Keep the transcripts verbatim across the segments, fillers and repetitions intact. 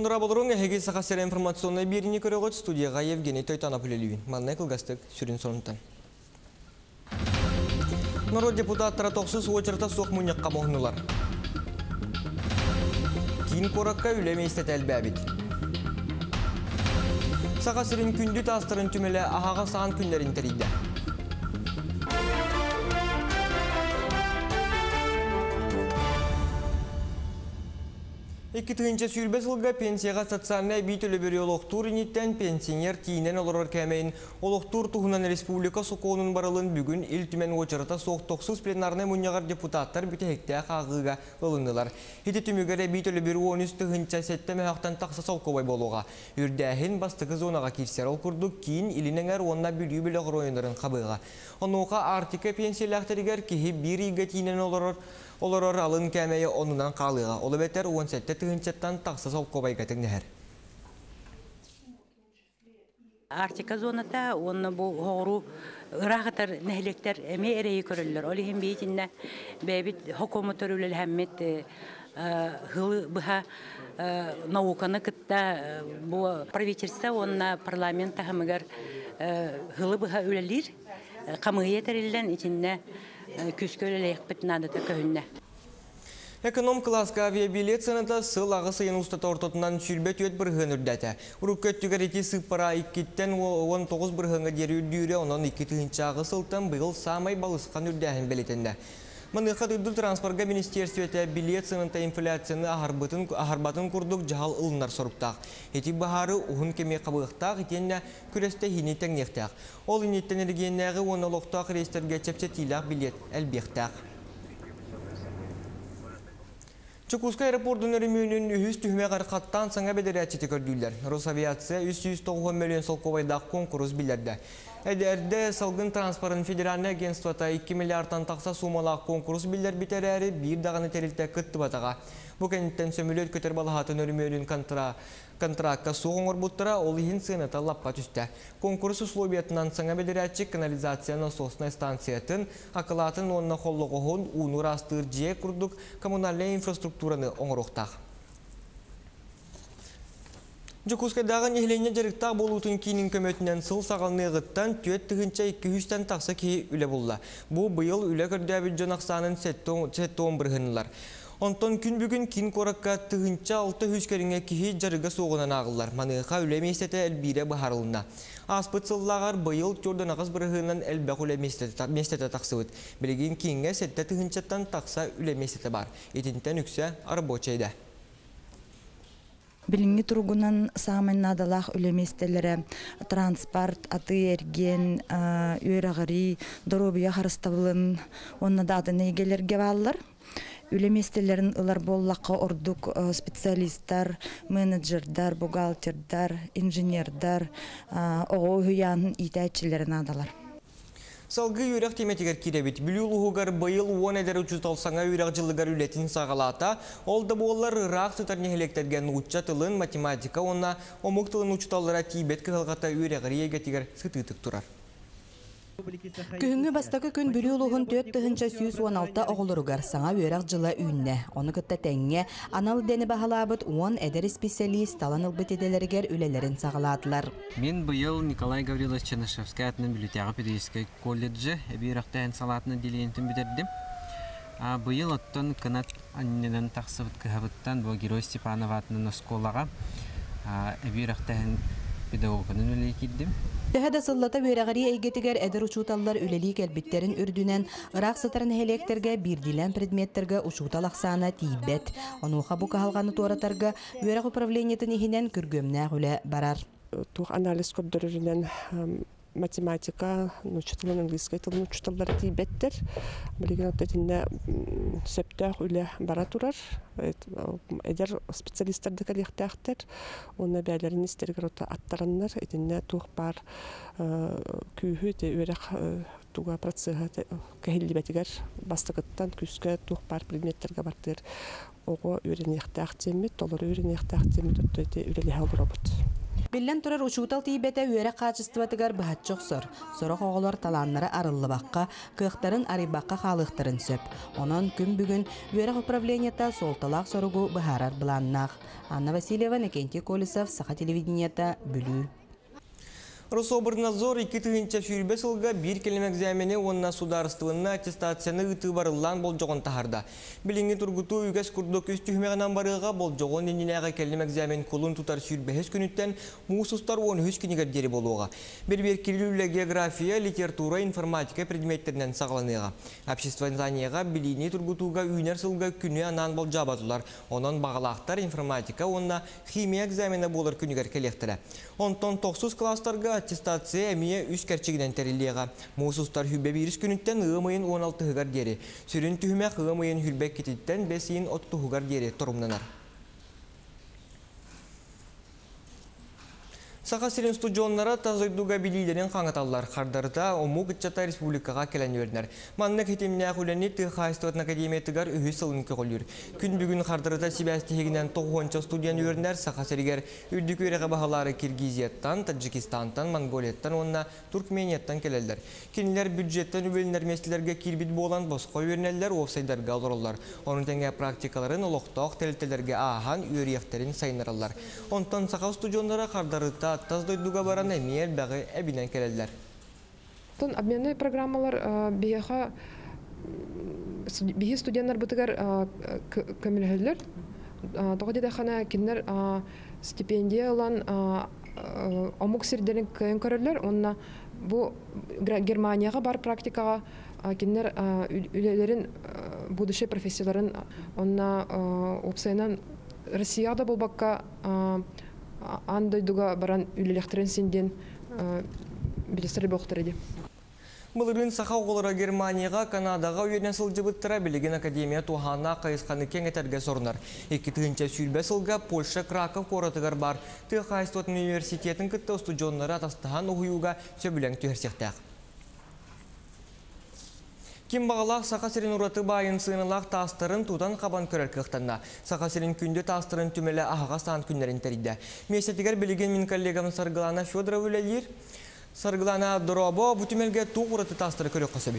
Нұрабылырың әхеге сақасыр информационный беріне көріғыт студияға Евгений Тойтанапылелуін. Маннай қылғастық сүрін сонынтан. Народ депутаттары тоқсыз очырта соқ мұнеққа мұғынылар. Кейін қораққа үлеме істет әлбі әбет. Сақасырын күнді тастырын түмелі ағаға саған күндерін тәрейді. Екі түйінші сүйілбес ұлға пенсияға социальная бейт өлі олықтур инеттен пенсионер тиінен олырар кәмейін. Олықтур тұғынан республика соқуының барылын бүгін ил түмен очырыта соқ тоқсыз пленарны мұнияғар депутаттар бүті хекте қағыға ылынылар. Хеті түмігері бейт өлі бір он үсті ғынча сәтті мәхақтан тақса солқобай болуға. Үрдәхін бастығы зонаға керсер ол күрдік кейін илінен әр онына бүлі білі ғыройындарын қабыға. Онуға артика пенсиялақтарығар кейі бір игі тиінен олырар. Олар алын кәмейі онынан қалыға. Олы бәтер он сәтті түгіншеттен тақсыз ол қобайғатың нәр. Артика зоната, оны бұл ғору ұрағытар нәхіліктер әме әрейі көрілілер. Олы хем бейтінне бәйбіт хокомытыр өлел әммет ғылы бұға науканы күтті бұл правительство, онына парламент тағымығар ғылы бұға өлелер. Қамығы етірілден етінне күскөлелек бітінадыда көхінне. Эконом класска авиабилет сыныда сыл ағы сайын ұстата ортотынан сүрбет өт бірғын үрдәті. Ұрықкөт түгәреті сыппара иккеттен он тоғыз бірғынға дері үрдүйре, онын екі түгінші ағы сылтан бұғыл самай балысқан үрдәхін бәлетенді. Маңыға тұрдыл транспорға министерстветі билет сынында инфляцияны ағарбатын күрдік жағал ұлынар сұрыптақ. Еті бағары ұғын кеме қабықтақ, етенне күресті хинеттен нектақ. Ол инеттен ергеннәғы оны лоқтақ рейстерге чепсе тилақ билет әлбектақ. Чукуска аэропортын өрімінің үхіз түхіме қарқаттан саңа бедері әтчеті көрділер. Росавиация үш жүз тоғыз миллион солковайдақ конкурс білерді. Әдерді салғын транспорын федеральный агентствота екі миллиардтан тақса сумалақ конкурс білер бітер әрі бір дағаны тәрілті күтті батаға. Бұл кәнеттен сөмілет көтер балағатын өрімінің контрактқа соғын орбуттыра олығын сыйныта лапқа түсті. Конкурс условиятынан саңа бедері канализацияның сосына станциятын, ақылатын онына қоллығығын ұныр астыр жие күрдік коммунальный инфраструктураны оңырықтақ. Жукускайдағы нехлене жарықтақ болуытын кейінің көмөтінен сыл сағалны ғыттан түйет түгінші екі жүзден тақсы кей үлі болла. Бұл бұйыл үлі көрдәбіл жонақсанын сәтті он бірғынылар. Онтон күн бүгін кин қораққа түгінші алты хүскеріңе кейі жарыға соғынан ағылар. Маныққа үлі местеті әлбейре бұхарылына. Аспыт сыллағар бұйыл түрдің ағыз бірғынан әлбәқ үлі местеті тақсывыд. Білеген кейінге сәтті түгіншеттен тақса үлі местеті бар. Етінтен үксе арбочайды. Билинги тургунан самын надалах үлеместелері транспорт, аты ерген, үйрағыри, доробия харыставылын, онна дады нейгелерге балылар. Үлеместелерін ылар боллаққа ордук специалисттар, менеджердар, бухгалтердар, инженердар, оғы үйянын итәтчілерін адалар. Салғы үйрек теметігер керебет. Бүлі ұлығығар байыл он әдері ұчыталсаңа үйрек жылығар үлетін сағалата. Олды болар ұрақ сұтар нехелектерген ұчатылын математика, онна омықтылын ұчыталыра тейбет кығылғата үйрекір егетігер сұтытық тұрар. Күхіңі бастақы күн бүлі ұлығын төт тұхынша сүйіз он алты оғылырығар саңа үйрақ жылы үйінне. Оны күтті тәңге анал дәні бағалабыт он әдері специалист талан ұлбыт еделергер үлелерін сағаладылар. Мен бұйыл Николай Гаврилович Чернышевский атының библиотека педагогической колледжі әбейрақтайын салатының делейінтін бідердім. Бұйыл оттон кынат анненен тақсыбыт кығабыттан бұл Герой Степанов атының осколаға әбейрақтайын педагогының үлелей кеддім. Тәһәдә сыллата бөрәгәри әйгетигәр әдер учуталлар үлелик әлбиттерин үрдүнән ырак сытарын электерге бирдилән предметтерге учутал аксана тибет. Онуха бу калганы торатарга бөрәг управлениятын ихинен күргөмнә үле барар. Тух анализ көддөрүнән математика, учуталын английский тилин учуталлар тибеттер. Билген оттетинне септах үле бара турар. Эдер специалисттарды калехтахтер. Онна бәләрен истергер ота аттараннар. Этинне тух бар күйхү те үрәк туга процесса кәһиллибетигер бастыгыттан күскә тух бар предметтерге бартыр. Ого үрәнехтах темит, толор үрәнехтах темит оттете үрәле хал робот. Билlen турар учутал тиибете үере качестватыгар быхатчок сор. Сорох оголор таланнары арыллыбакка, кыктарын арибакка халыктарын сөп. Онон күн бүгүн үере управленията солталак соругу быхарар буланнах. Анна Васильева, Некенти Колесов, Саха телевидениета, Бүлүү. Рособорнадзор iki тыгынча сүйрбе сылга бир келем экзамени онна сударствынна аттестацияны ыты барылан болжогон тахарда. Билинги тургуту үгес курдук үстүхмегенан барыга болжогон ининега келем экзамен кулун тутар сүйрбе күнүттен муусустар он үч күнүгө дери болууга. Бир-бир кирилүүлө география, литература, информатика предметтеринен сагаланыга. Обществознанияга билини тургутууга үйнер сылга күнү анан болжабатулар. Онон багалактар информатика, онна химия экзамени болор күнүгөр келектеле. Онтон токсуз класстарга аттестация эмие үч керчигинен терилиега. Муусустар хүбе бирис күнүттен ымыйын он алты хыгар дери. Сүрүн түхүмек ымыйын хүлбек кетиттен бесиин отту хыгар дери торумнанар. Саха сирин студионнара тазойдуга билилерин каңаталлар. Хардарыта ому гытчата республикага келен өрнер. Маннык хитимне акуленни тыхайстуатн академиятыгар үхү сылын көгөлүр. Күн бүгүн хардарыта сибәстихигинен тогуонча студиян өрнер саха сиригер үрдүк өреге бахалары Киргизияттан, Таджикистантан, Монголияттан, онна Туркменияттан келелдер. Кинилер бюджеттен үбелинер местилерге кирбит болан боско өрнеллер офсайдарга олороллар. Onun теңе практикаларын олоқтоқ телтелерге ахан үйрияқтерин сайнаралар. Онтан саха студионнара хардарыта таздойдуга баран эмиел бәгы әбинен келелдер. Обменные программалар бияха бихи студенттар бутыгар көмөлһөллөр. Тогы да хана киндер стипендия алан омук сирдерин көйөн көрөлөр. Онна бу Германияга бар практикага киндер үлелерин будущий профессияларын онна опсайнан Россияда болбакка андойдуга баран үлелехтерин синден билестер бохтерди. Мылырын саха оголора Германияга, Канадага үйенен сылжыбыттыра билеген академия тухана кайысканы кеңетерге сорнар. Эки тыгынча сүйрбе сылга Польша Краков коратыгар бар. Тыхайстуатын университетін кытты студионнары атастыхан уюга сөбілен түйерсектәк. Ким бағалақ сақасырын ұраты байын сыйнылақ тастырын тудан қабан көрер кықтанна. Сақасырын күнді тастырын түмелі ағаға сан күнлерін тәрейді. Месетігер білеген мен коллегам Сарғылана Федоров өлелер. Сарғылана Доробо бұтүмелге туқ ұраты тастыры көрек қосабей.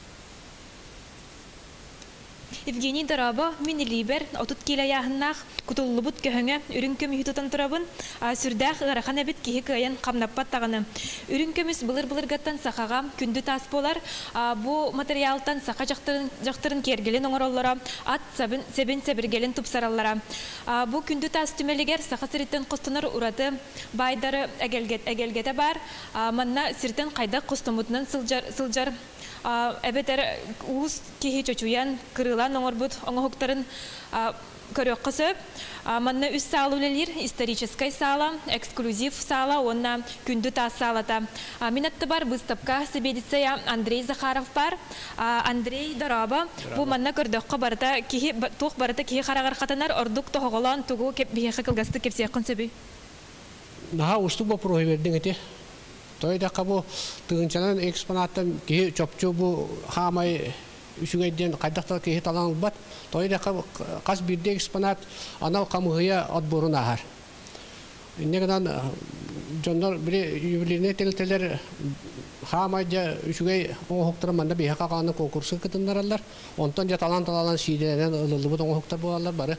Евгений Доробо, мен либер, отут келе яғыннақ, күтуллыбыт көхіңі, үрін көмі хүтутан тұрабын, сүрдәқ ғырақан әбіт кейі көйен қамнаппат тағыны. Үрін көміс бұлыр-бұлырғаттан сақаға күнді тас болар, бұ материалтан сақа жақтырын кергелен оңыроллара, ат себін себіргелен тұпсараллара. Бұ күнді тас түмелігер сақа сіріттен қостыныр ұраты байдары әгелгеті бар, манна сіріттен қайда қостымытынан сылжар. Әбетер уыз кейі чөчуян, кырылан оңырбыт оңығықтарын көрек қысып. Манна үс салы өлелер, историческай сала, эксклюзив сала, онна күнді тас салата. Минатты бар выставка себедицея Андрей Захаров бар. Андрей Доробо. Бұл манна көрдіққа барыта, тоқ барыта кейі қарағар қатанар, ордық тоғылан тұғу кеп бейеқі қылғасты кепсеқін сөбей. Наға ұстық бұл пройы бердің әте. Тойда қабу тыгынчанан экспонаттан ки чопчу бу хамай үшүгейден кайдактар ки талан бат. Тойда қабу қас бирде экспонат анал камыгыя отборун ахар. Негдан жондар бире юбилейне телтелер хамай да үшүгей оңоктор манда бияка каны конкурсы кытындаралар. Онтон да талан талан шийдерен ылылыбы оңоктор болалар бары.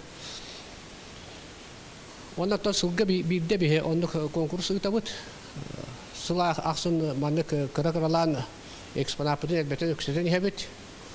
Онда то сылга бирде бие онда конкурсы кытабыт. Sıla aksın manlık kıra-kıralan eksponatını elbette yükselten hebet.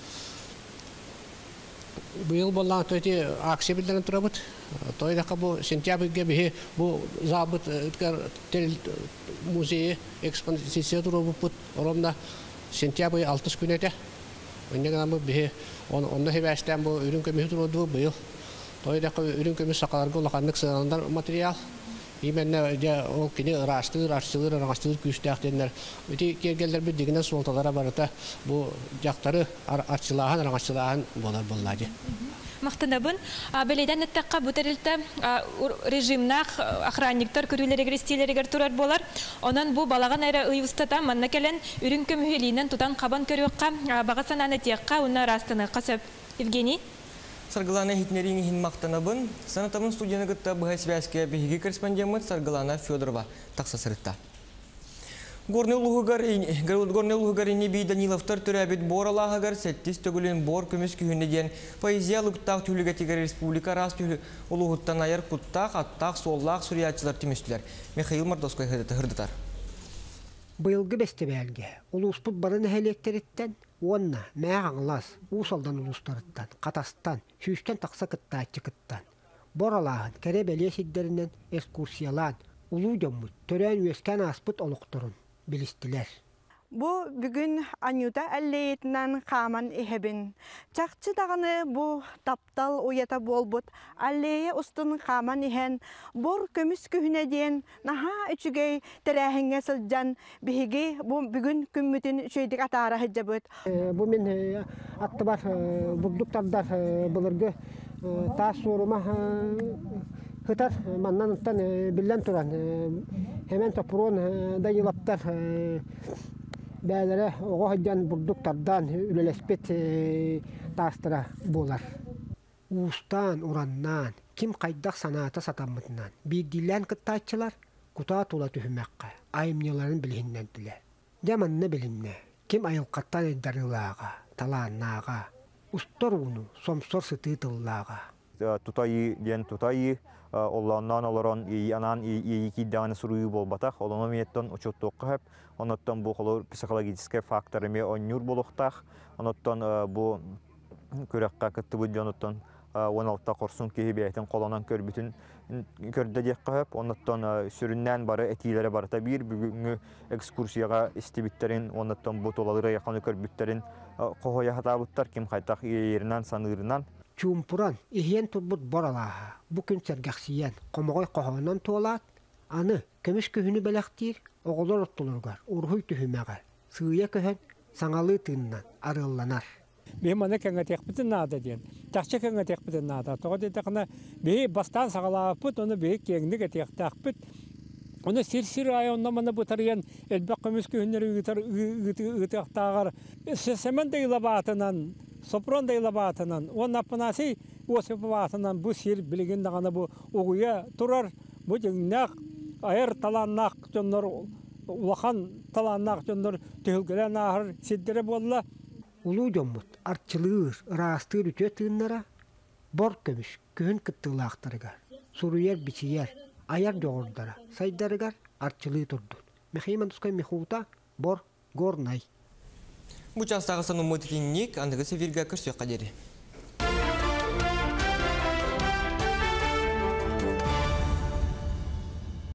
Bu yıl bolan toyti aksi bildiren turabıt. Toyda bu sentyabr gibi bu zabıt tel müzeyi eksponasyonu turabıt. Orada sentyabr altı günede. Ondan bu bir onda hevesten bu ürün kömür turadı bu yıl. Toyda ürün kömür sakalarga olakanlık sığınanlar materyal. Именно я ол кине растыр, растыр, растыр күстәхтеннәр. Үти кергәлләр бит дигән солталара барыта бу яктары арчылаһан, раңачылаһан булар буллады. Мактанабын, беледән тәкка бу тәрелтә режимнах охранниктар көрүләре грестиләргә турар булар. Онан бу балаган эре уйустата манна келен үрүн көмүлинен тутан кабан көрөккә багасананы текка уна растыны касып. Евгений Саргылана хитнерин хин мақтанабын, санатамын студияны гытта бұхай связке бігігі корреспондент Саргылана Федорова тақса сырытта. Горный улуғыгарыны бей Даниловтар түрәбет боралағығар сәттіс төгілін бор көміс күйінеден поэзия лұптақ түлігетігер республика рас түлі улуғыттан айыр құттақ, аттақ, соллақ, сүриятчылар түмістілер. Михаил Мордоской хырдытар. Бұйылғы бәстебәлге, ұлуспұт барын әлектеріттен, онна, мәғ аңлас, ұсалдан ұлыстарыттан, қатастан, сүйістен тақса кытта атчы кыттан. Боралағын, кәрі бәле сиддерінен, экскурсиялан, ұлу жоммут, төрән өскен аспыт олықтырын, білістілер. Бу бүгін анюта әллеетінен қаман ehebin. Чақчы дағаны бу таптал уята болбут. Әллее ұстын қаман ихен. Бор көміс күхіне дейін наха үчігей тәрәхіңе сылжан бігі бу бүгін күммітін үшейдік атара хыджабыт. Бу мен атты бар бұлдықтардар бұлырғы тас сорыма хытар маннан ұттан білден тұран. Hemen toprağın dayılaptar bәлері оғадан бұлдықтардан үлелеспет тастыра болар. Уыстан, ураннан, ким қайдақ санаты сатамытынан. Бейділен кыттатчылар құта тула түхімәққа, айымнеларын білгеннен тілі. Жаманны білінне, ким айылқаттан әддарылаға, таланнаға, ұстар ұны, сомсор сыты тыллаға. Тутайы, ден тутайы, Олланнан олорон анан ийики даны суруй болбатах, олоно меттон учуттуққа хеп, оноттон бу холор психологический факторыме оннюр болуқтах, оноттон бу көрәққа кыттыбы жоноттон он алты корсун кехибейтен колонан көрбүтүн көрдө декқа хеп, оноттон сүрүннән бары этилери барыта бир бүгүнгү экскурсияга истибиттерин, оноттон бу толалыры яканы көрбүттерин кохоя хатабыттар ким кайтак ийеринен санырынан Чумпуран, ихен турбут боралаға, бүкін сәргәқсиян, қомағай қоғанан туалат, аны көміш көхіні бәләқтір, оғылар оттылырғар, ұрғый түхімәғар, сүйе көхін, саңалы тыңнан, арылланар. Бейім аны кәңі текпітін нада ден, тәқчі кәңі текпітін нада, тоға дедіқына бей бастан сағалапыт, оны бей кеңдігі тектақпыт, оны сир-сир айонна маны бұтарыян, әлбәқ көміс көхінлері үгітақтағар, сәмен дейлабатынан, Сопрон дейлабатынан, он апынасы осыпабатынан бұл сир білген дағаны бұл оғуя тұрар, бұл жеңнақ, айыр таланнақ жонлар, улахан таланнақ жонлар түйілгілен ағыр сиддері болла. Улу жоммут, артчылығыр, ырастыр үтө тыыннара, бор көміш, күйін кыттылақтарыгар, суруер бичияр, аяр жоғырдара, сайдарыгар, артчылығы тұрдыр. Мехейман тұскай мехута, бор горнай. Muchas gracias a un muy андығы севирге көрсек қадері.